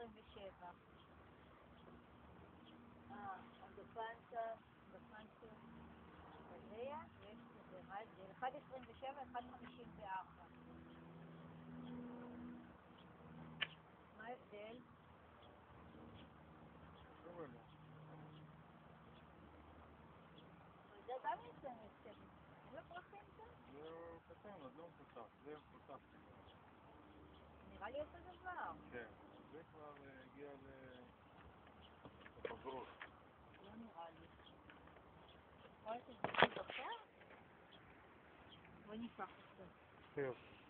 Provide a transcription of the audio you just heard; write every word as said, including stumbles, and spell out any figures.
עשרים ושבע. אה, אז בפנצה, בפנצה, בליה, יש כזה, מה זה? אחד עשרים ושבע, אחד חמישים וארבע. מה ההבדל? זה גם יצא מסתם. אין לו פרחים זה? זה קטן, עוד לא מפותח, זה מפותח. נראה לי אותו דבר. כן, זה כבר הגיע לבגרות. לא נראה לי. רואה שזה סוג אחר? בוא ניקח אותו. טוב.